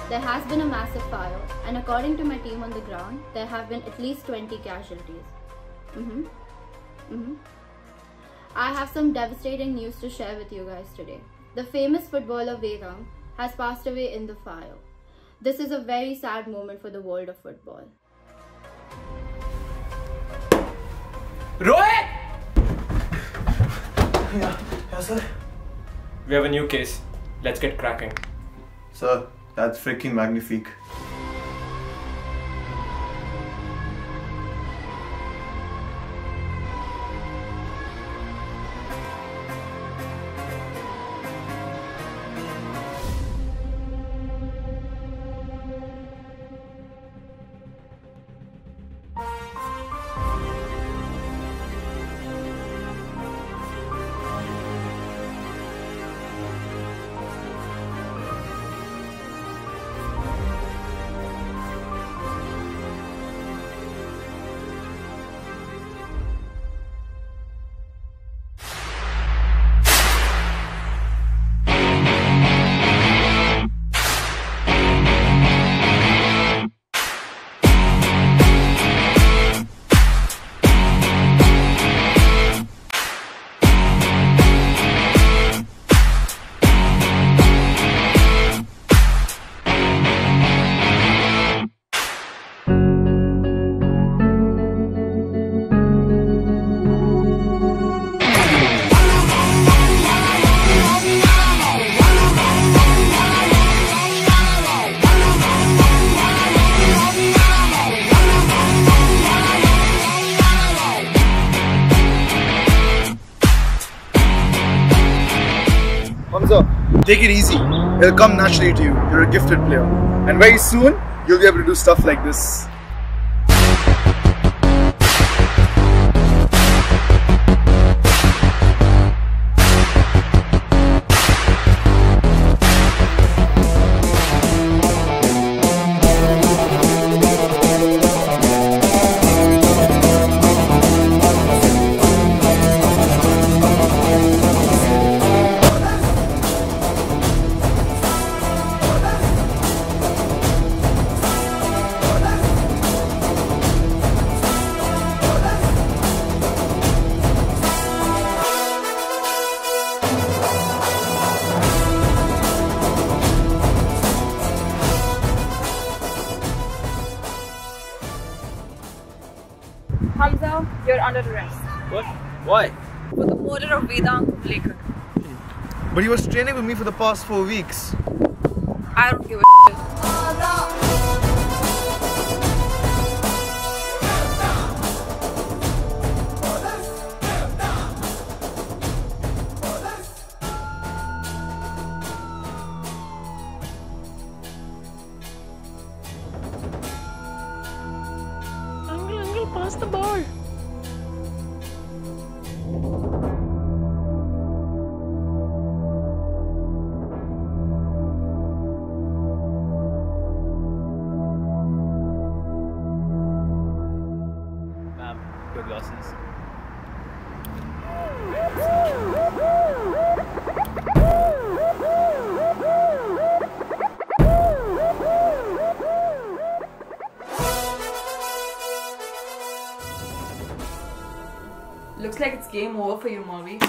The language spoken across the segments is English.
There has been a massive fire, and according to my team on the ground, there have been at least 20 casualties. I have some devastating news to share with you guys today. The famous footballer Vedang has passed away in the fire. This is a very sad moment for the world of football. Rohit! Yeah, sir. We have a new case. Let's get cracking. Sir, that's freaking magnifique. Hamza, take it easy. It'll come naturally to you. You're a gifted player. And very soon, you'll be able to do stuff like this. Hamza, you're under arrest. What? Why? For the murder of Vedang Kumblekar. But he was training with me for the past 4 weeks. I don't give a shit. Uncle, pass the ball. Ma'am, your glasses. Looks like it's game over for you, Mavi.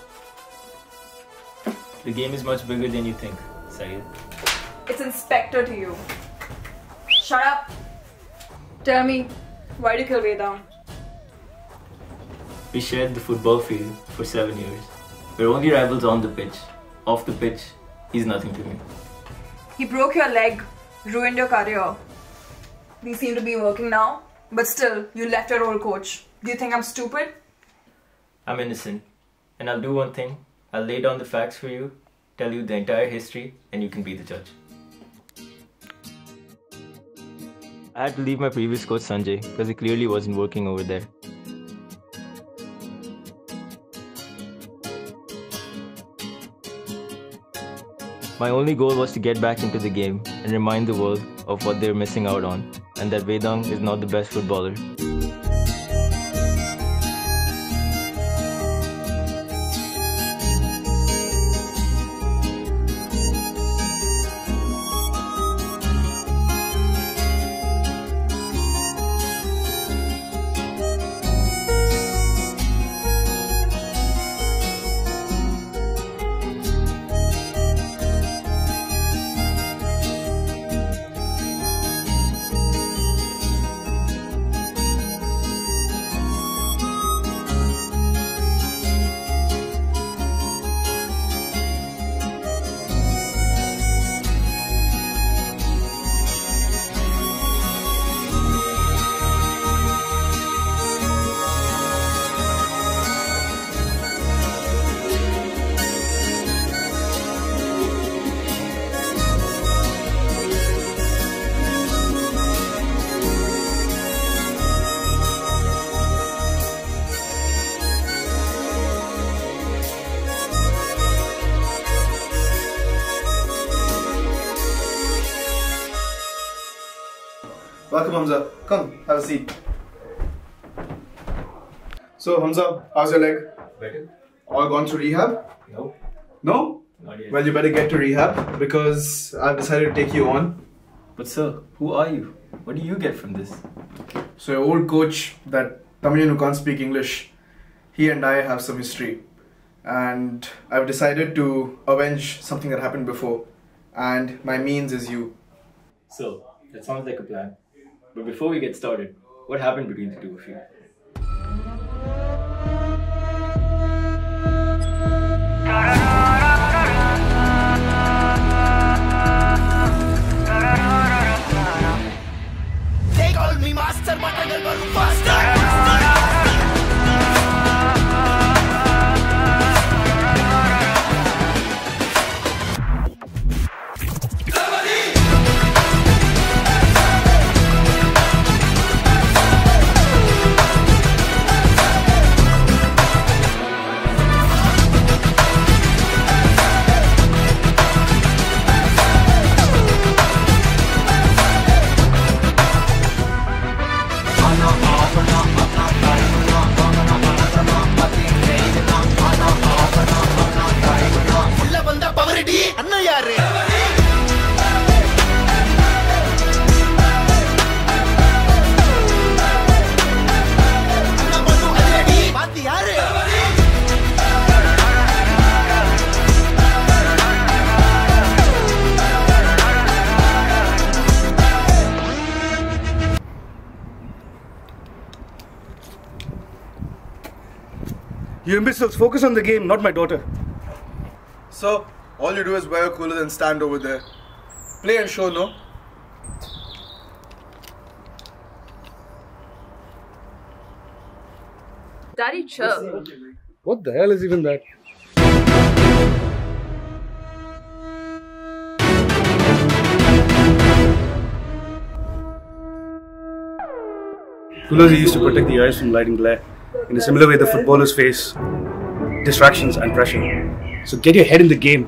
The game is much bigger than you think, Syed. It's Inspector to you. Shut up. Tell me, why did you kill Vedang? We shared the football field for 7 years. We're only rivals on the pitch. Off the pitch, he's nothing to me. He broke your leg, ruined your career. These seem to be working now, but still, you left your old coach. Do you think I'm stupid? I'm innocent. And I'll do one thing. I'll lay down the facts for you, tell you the entire history, and you can be the judge. I had to leave my previous coach Sanjay because he clearly wasn't working over there. My only goal was to get back into the game and remind the world of what they're missing out on, and that Vedang is not the best footballer. Welcome, Hamza. Come, have a seat. So, Hamza, how's your leg? Better? All gone through rehab? No. No? Not yet. Well, you better get to rehab because I've decided to take you on. But sir, who are you? What do you get from this? So, your old coach, that Tamilian who can't speak English, he and I have some history. And I've decided to avenge something that happened before. And my means is you. So, that sounds like a plan. But before we get started, what happened between the two of you? They call me master, but I go faster. You imbeciles, focus on the game, not my daughter. So, all you do is wear your cooler and stand over there. Play and show, no? Daddy, chill. What the hell is even that? Coolers are used to protect the eyes from light and glare. In a similar way, the footballers face distractions and pressure. So get your head in the game.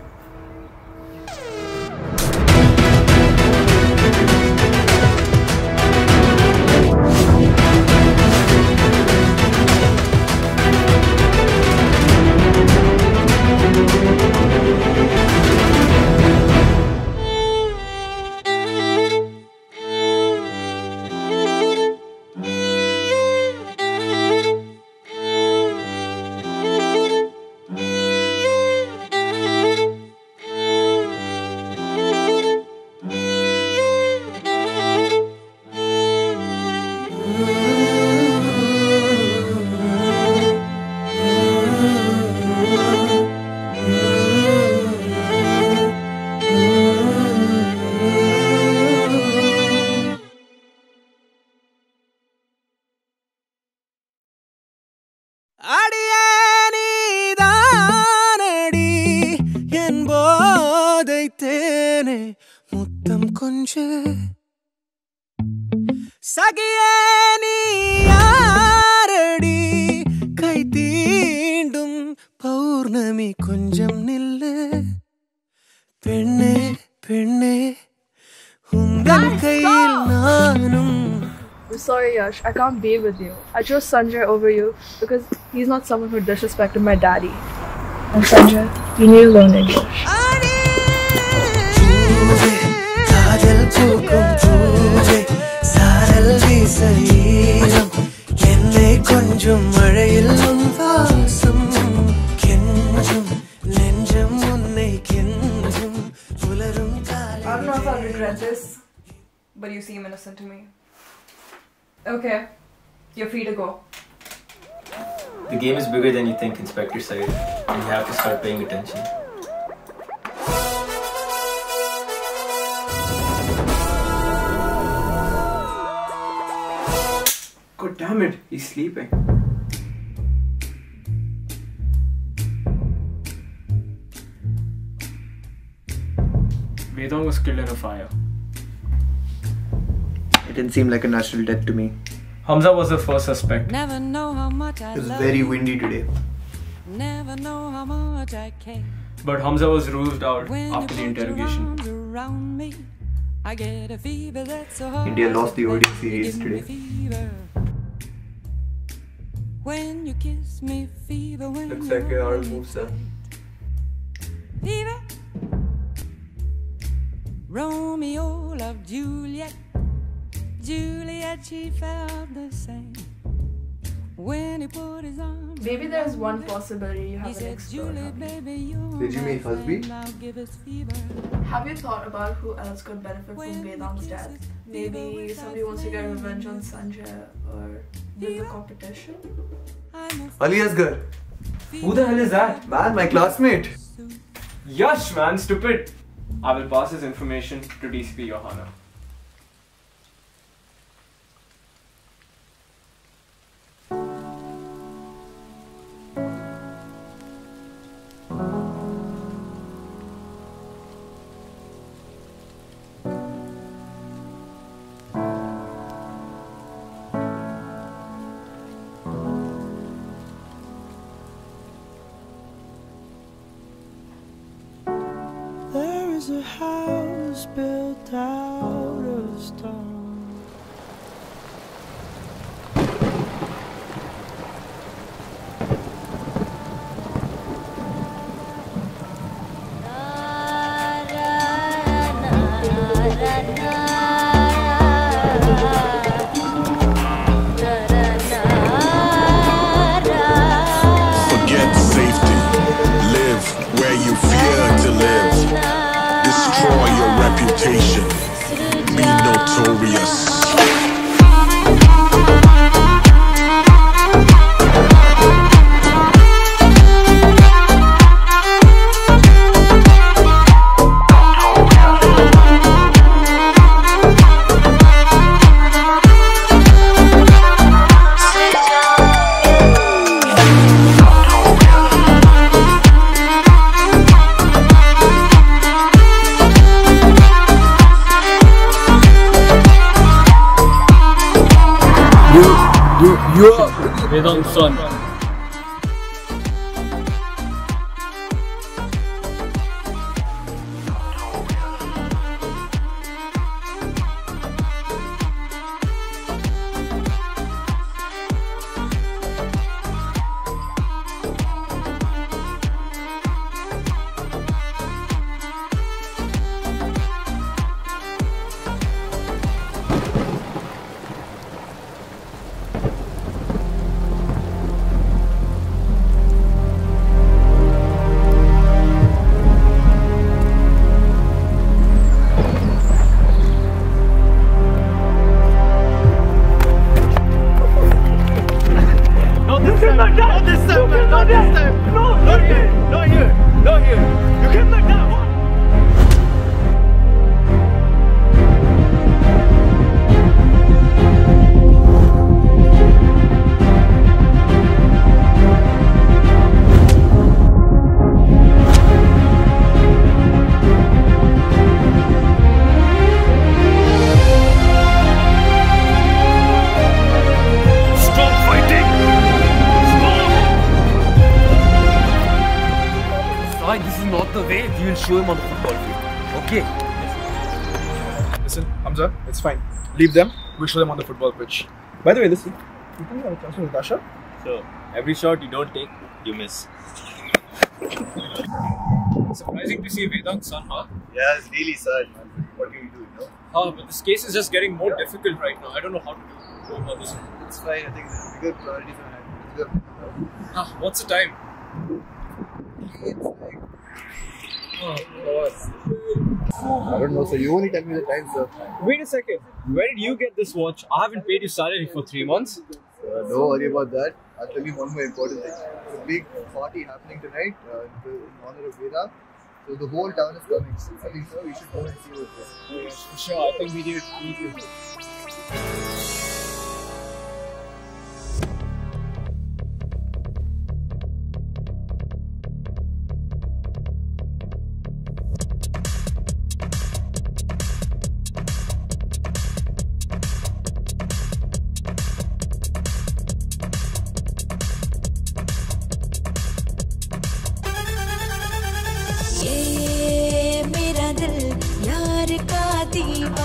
I'm sorry, Yash. I can't be with you. I chose Sanjay over you because he's not someone who disrespected my daddy. And Sanjay, you need to learn English. I don't know if I'll regret this, but you seem innocent to me. Okay, you're free to go. The game is bigger than you think, Inspector Syed, and you have to start paying attention. God damn it, he's sleeping. Vedang was killed in a fire. It didn't seem like a natural death to me. Hamza was the first suspect. Never know how much I It was love very you. windy today. Never know how much I care. But Hamza was ruled out When after the you put your interrogation. arms around me, I get a fever that's so hot. India lost the ODI series today. When you kiss me, fever. When Looks like an arm moves up. Fever. Romeo loved Juliet. Juliet, she felt the same. When he put his arms. Maybe there's one possibility you haven't explored. Did you meet Hasbi? Have you thought about who else could benefit from Vedang's death? Maybe somebody wants to get revenge on Sanjay or win the competition? Ali Asgar. Who the hell is that? Man, my classmate. Yash, man, stupid. I will pass his information to DCP Johanna. There's a house built out of stone. Forget safety. Live where you fear to live. Destroy your reputation. Be notorious. You are Vedang's son. This is not the way we will show him on the football field. Okay? Listen, Hamza, it's fine. Leave them. We'll show them on the football pitch. By the way, listen. You think you have a chance with Natasha? So, every shot you don't take, you miss. Surprising to see Vedang's son, huh? Yeah, it's really sad, man. What do you do, you know? But this case is just getting more difficult right now. I don't know how to go about this. It's fine. I think there's bigger priorities on hand. It's good. What's the time? It's like... Oh, God. I don't know, so you only tell me the time, sir. Wait a second. Where did you get this watch? I haven't paid you salary for 3 months. Don't worry about that. I'll tell you one more important thing. There's a big party happening tonight in honor of Vedang. So the whole town is coming. I think, sir, we should go and see what's there. Yes, for sure. I think we need you. ये मेरा दिल यार का दीवाना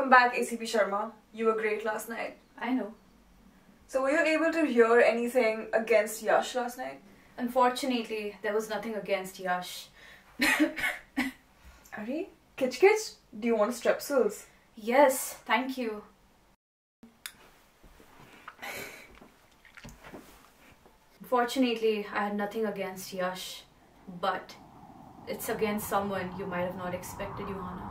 Welcome back, ACP Sharma. You were great last night. I know. So were you able to hear anything against Yash last night? Unfortunately, there was nothing against Yash. Are Kitch Kitch, do you want strepsils? Yes, thank you. Unfortunately, I had nothing against Yash, but it's against someone you might have not expected, Johanna.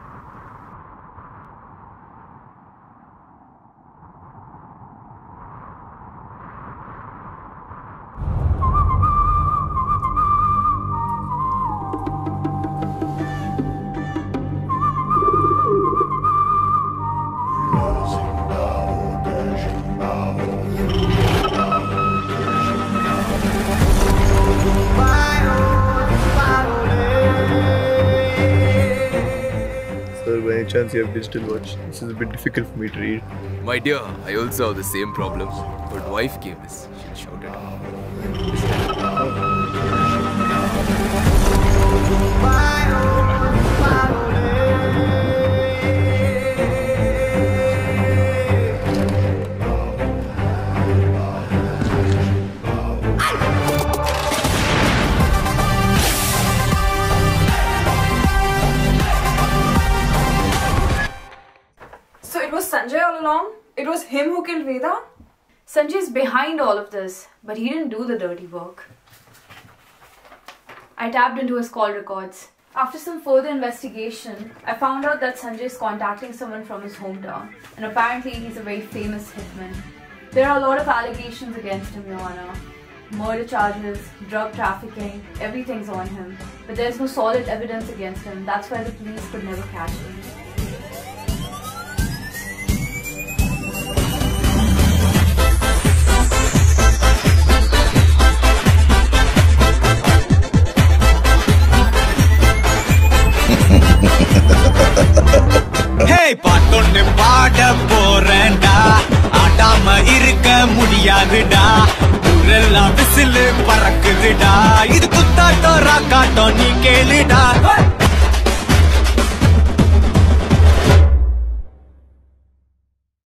Sir, by any chance you have digital watch? This is a bit difficult for me to read. My dear, I also have the same problem. But wife gave this. She'll shout it. So it was Sanjay all along? It was him who killed Veda? Sanjay's behind all of this, but he didn't do the dirty work. I tapped into his call records. After some further investigation, I found out that Sanjay is contacting someone from his hometown, and apparently he's a very famous hitman. There are a lot of allegations against him, Johanna. Murder charges, drug trafficking, everything's on him. But there's no solid evidence against him. That's why the police could never catch him. Hey, பாட்டொன்னு பாட போறேன்டா ஆடாம இருக்க முடியாதுடா ஊரெல்லாம் whistle பறக்குதுடா இது குத்தாட்டம் ராக்காட்டம் நீ கேளுடா